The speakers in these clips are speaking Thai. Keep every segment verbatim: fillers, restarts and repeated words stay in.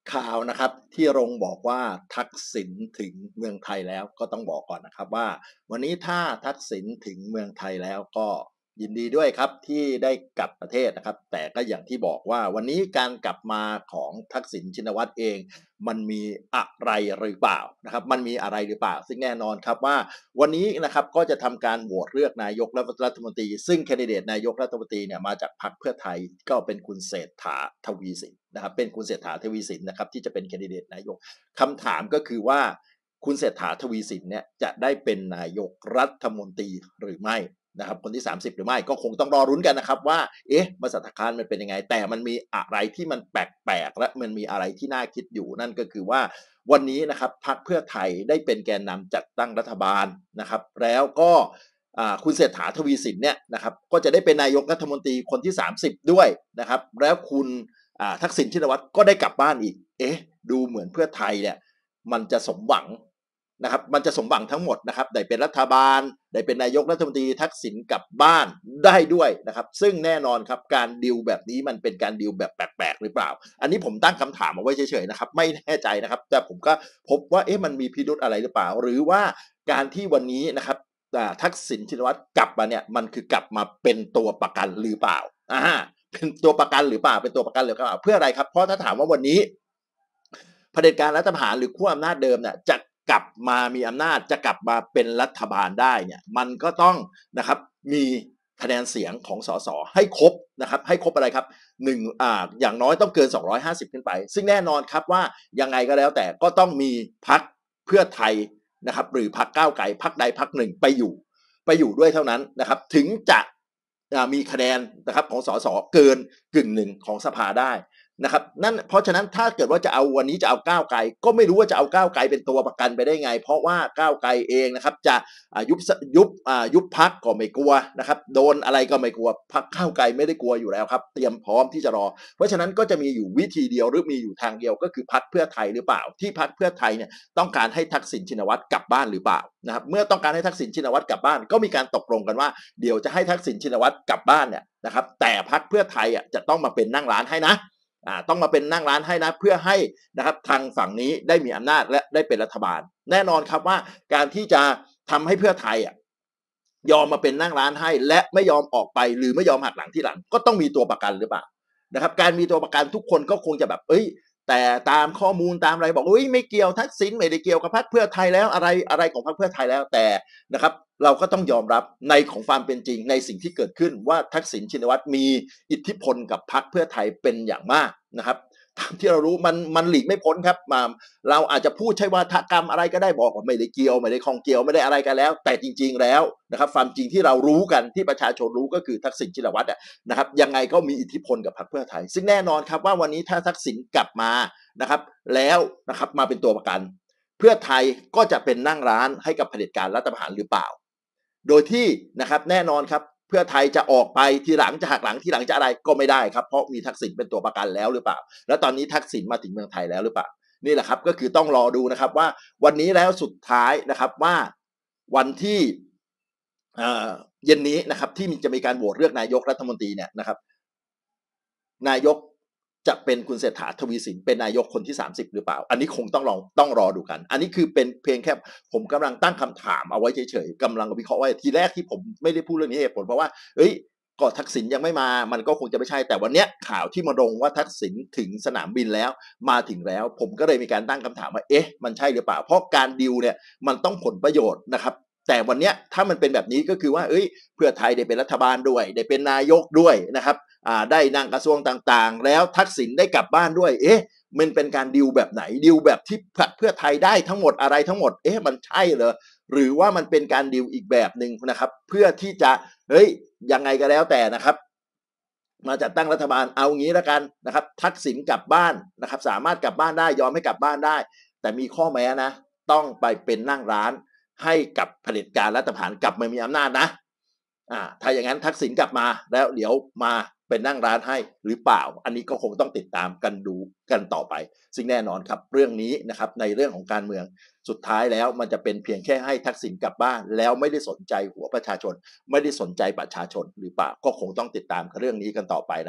ข่าวนะครับที่รงบอกว่าทักษิณถึงเมืองไทยแล้วก็ต้องบอกก่อนนะครับว่าวันนี้ถ้าทักษิณถึงเมืองไทยแล้วก็ยินดีด้วยครับที่ได้กลับประเทศนะครับแต่ก็อย่างที่บอกว่าวันนี้การกลับมาของทักษิณชินวัตรเองมันมีอะไรหรือเปล่านะครับมันมีอะไรหรือเปล่าซึ่งแน่นอนครับว่าวันนี้นะครับก็จะทำการโหวตเลือกนายกและรัฐมนตรีซึ่งแคนดิเดตนายกรัฐมนตรีเนี่ยมาจากพรรคเพื่อไทยก็เป็นคุณเศรษฐาทวีสินนะครับเป็นคุณเศรษฐาทวีสินนะครับที่จะเป็นแคนดิเดตนายกคำถามก็คือว่าคุณเศรษฐาทวีสินเนี่ยจะได้เป็นนายกรัฐมนตรีหรือไม่นะครับคนที่สามสิบหรือไม่ก็คงต้องรอรุ้นกันนะครับว่าเอ๊ะมาสถานการณ์มันเป็นยังไงแต่มันมีอะไรที่มันแปลกๆและมันมีอะไรที่น่าคิดอยู่นั่นก็คือว่าวันนี้นะครับพรรคเพื่อไทยได้เป็นแกนนำจัดตั้งรัฐบาลนะครับแล้วก็คุณเศรษฐาทวีสินเนี่ยนะครับก็จะได้เป็นนายกรัฐมนตรีคนที่สามสิบด้วยนะครับแล้วคุณทักษิณชินวัตรก็ได้กลับบ้านอีกเอ๊ะดูเหมือนเพื่อไทยเนี่ยมันจะสมหวังนะครับมันจะสมหวังทั้งหมดนะครับได้เป็นรัฐบาลได้เป็นนายกรัฐมนตรีทักษิณกลับบ้านได้ด้วยนะครับซึ่งแน่นอนครับการดิวแบบนี้มันเป็นการดิวแบบแปลกๆหรือเปล่าอันนี้ผมตั้งคำถามเอาไว้เฉยๆนะครับไม่แน่ใจนะครับแต่ผมก็พบว่าเอ๊ะมันมีพิรุธอะไรหรือเปล่าหรือว่าการที่วันนี้นะครับทักษิณชินวัตรกลับมาเนี่ยมันคือกลับมาเป็นตัวประกันหรือเปล่าอ่าเป็นตัวประกันหรือเปล่าเป็นตัวประกันหรือเปล่าเพื่ออะไรครับเพราะถ้าถามว่าวันนี้เผด็จการรัฐประหารหรือขั้วอำนาจเดิมเนี่ยจะกลับมามีอำนาจจะกลับมาเป็นรัฐบาลได้เนี่ยมันก็ต้องนะครับมีคะแนนเสียงของสสให้ครบนะครับให้ครบอะไรครับหนึ่งอ่าอย่างน้อยต้องเกินสองร้อยห้าสิบขึ้นไปซึ่งแน่นอนครับว่ายังไงก็แล้วแต่ก็ต้องมีพรรคเพื่อไทยนะครับหรือพรรคก้าวไกลพรรคใดพรรคหนึ่งไปอยู่ไปอยู่ด้วยเท่านั้นนะครับถึงจะมีคะแนนนะครับของสสเกินกึ่งหนึ่งของสภาได้นะครับนั่นเพราะฉะนั้นถ้าเกิดว่าจะเอาวันนี้จะเอาก้าวไกลก็ไม่รู้ว่าจะเอาก้าวไกลเป็นตัวประกันไปได้ไงเพราะว่าก้าวไกลเองนะครับจะยุบยุบยุบพักก็ไม่กลัวนะครับโดนอะไรก็ไม่กลัวพักก้าวไกลไม่ได้กลัวอยู่แล้วครับเตรียมพร้อมที่จะรอเพราะฉะนั้นก็จะมีอยู่วิธีเดียวหรือมีอยู่ทางเดียวก็คือพักเพื่อไทยหรือเปล่าที่พักเพื่อไทยเนี่ยต้องการให้ทักษิณชินวัตรกลับบ้านหรือเปล่านะครับเมื่อต้องการให้ทักษิณชินวัตรกลับบ้านก็มีการตกลงกันว่าเดี๋ยวจะให้ทักษิณชินวัตรกลับบ้านเนี่ยนะครับแต่พักเพื่อไทยอ่ะจะต้องมาเป็นนั่งร้านให้นะต้องมาเป็นนั่งร้านให้นะเพื่อให้นะครับทางฝั่งนี้ได้มีอำนาจและได้เป็นรัฐบาลแน่นอนครับว่าการที่จะทำให้เพื่อไทยอ่ะยอมมาเป็นนั่งร้านให้และไม่ยอมออกไปหรือไม่ยอมหักหลังที่หลังก็ต้องมีตัวประกันหรือเปล่านะครับการมีตัวประกันทุกคนก็คงจะแบบเอ้ยแต่ตามข้อมูลตามอะไรบอกเฮ้ยไม่เกี่ยวทักษิณไม่ได้เกี่ยวกับพรรคเพื่อไทยแล้วอะไรอะไรของพรรคเพื่อไทยแล้วแต่นะครับเราก็ต้องยอมรับในของความเป็นจริงในสิ่งที่เกิดขึ้นว่าทักษิณชินวัตรมีอิทธิพลกับพรรคเพื่อไทยเป็นอย่างมากนะครับตามที่เรารู้มันมันหลีกไม่พ้นครับมาเราอาจจะพูดใช่ว่าทกรรมอะไรก็ได้บอกว่าไม่ได้เกี่ยวไม่ได้ข้องเกี่ยวไม่ได้อะไรกันแล้วแต่จริงๆแล้วนะครับความจริงที่เรารู้กันที่ประชาชนรู้ก็คือทักษิณชินวัตรนะครับยังไงก็มีอิทธิพลกับพรรคเพื่อไทยซึ่งแน่นอนครับว่าวันนี้ถ้าทักษิณกลับมานะครับแล้วนะครับมาเป็นตัวประกันเพื่อไทยก็จะเป็นนั่งร้านให้กับเผด็จการรัฐประหารหรือเปล่าโดยที่นะครับแน่นอนครับเพื่อไทยจะออกไปทีหลังจะหักหลังทีหลังจะอะไรก็ไม่ได้ครับเพราะมีทักษิณเป็นตัวประกันแล้วหรือเปล่าแล้วตอนนี้ทักษิณมาถึงเมืองไทยแล้วหรือเปล่านี่แหละครับก็คือต้องรอดูนะครับว่าวันนี้แล้วสุดท้ายนะครับว่าวันที่เย็นนี้นะครับที่จะมีการโหวตเลือกนายกรัฐมนตรีเนี่ยนะครับนายกจะเป็นคุณเศรษฐาทวีสินเป็นนายกคนที่สามสิบหรือเปล่าอันนี้คงต้องลองต้องรอดูกันอันนี้คือเป็นเพียงแค่ผมกำลังตั้งคำถามเอาไว้เฉยๆกำลังวิเคราะห์ไว้ทีแรกที่ผมไม่ได้พูดเรื่องนี้เหตุผลเพราะว่าเอ้ยก็ทักษิณยังไม่มามันก็คงจะไม่ใช่แต่วันนี้ข่าวที่มาลงว่าทักษิณถึงสนามบินแล้วมาถึงแล้วผมก็เลยมีการตั้งคำถามว่าเอ๊ะมันใช่หรือเปล่าเพราะการดิวเนี่ยมันต้องผลประโยชน์นะครับแต่วันนี้ถ้ามันเป็นแบบนี้ก็คือว่าเอ้ยเพื่อไทยได้เป็นรัฐบาลด้วยได้เป็นนายกด้วยนะครับได้นั่งกระทรวงต่างๆแล้วทักษิณได้กลับบ้านด้วยเอ๊ะมันเป็นการดิวแบบไหนดิวแบบที่เพื่อไทยได้ทั้งหมดอะไรทั้งหมดเอ๊ะมันใช่เหรอหรือว่ามันเป็นการดิวอีกแบบหนึ่งนะครับเพื่อที่จะเฮ้ยยังไงก็แล้วแต่นะครับมาจัดตั้งรัฐบาลเอางี้แล้วกันนะครับทักษิณกลับบ้านนะครับสามารถกลับบ้านได้ยอมให้กลับบ้านได้แต่มีข้อแม้นะต้องไปเป็นนั่งร้านให้กับเผด็จการรัฐประหารกลับมามีอำนาจนะอ่าถ้าอย่างนั้นทักษิณกลับมาแล้วเดี๋ยวมาเป็นนั่งร้านให้หรือเปล่าอันนี้ก็คงต้องติดตามกันดูกันต่อไปซึ่งแน่นอนครับเรื่องนี้นะครับในเรื่องของการเมืองสุดท้ายแล้วมันจะเป็นเพียงแค่ให้ทักษิณกลับบ้านแล้วไม่ได้สนใจหัวประชาชนไม่ได้สนใจประชาชนหรือเปล่าก็คงต้องติดตามเรื่องนี้กันต่อไปนะครับ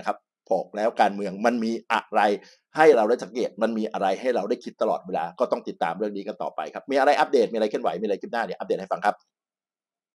บอกแล้วการเมืองมันมีอะไรให้เราได้สังเกตมันมีอะไรให้เราได้คิดตลอดเวลาก็ต้องติดตามเรื่องนี้กันต่อไปครับมีอะไรอัปเดตมีอะไรเคลื่อนไหวมีอะไรคืบหน้าเดี๋ยวอัปเดตให้ฟังครับ